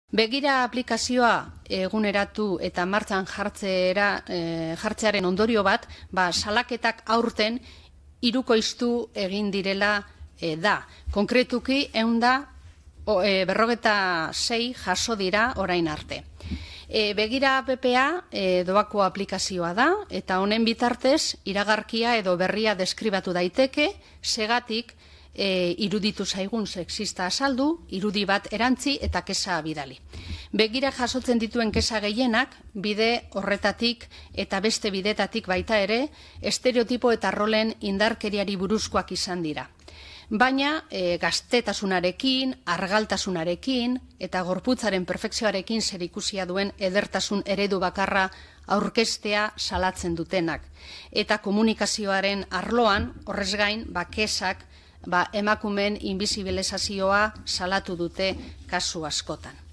Begira aplikazioa eguneratu eta martxan jartzearen ondorio bat, salaketak aurten hirukoiztu egin direla da. Konkretuki 156 jaso dira orain arte. Begira APPa doako aplikazioa da eta honen bitartez iragarkia edo berria deskribatu daiteke, segatik iruditu zaigun sexista azaldu, irudi bat erantzi eta kexa bidali. Begira jasotzen dituen kexa gehienak, bide horretatik eta beste bidetatik baita ere, estereotipo eta rolen indarkeriari buruzkoak izan dira. Baina gaztetasunarekin, argaltasunarekin eta gorputzaren perfekzioarekin zerikusia duen edertasun eredu bakarra aurkeztea salatzen dutenak. Eta komunikazioaren arloan, horrez gain, kexak emakumeen inbisibilizazioa salatu dute kasu askotan.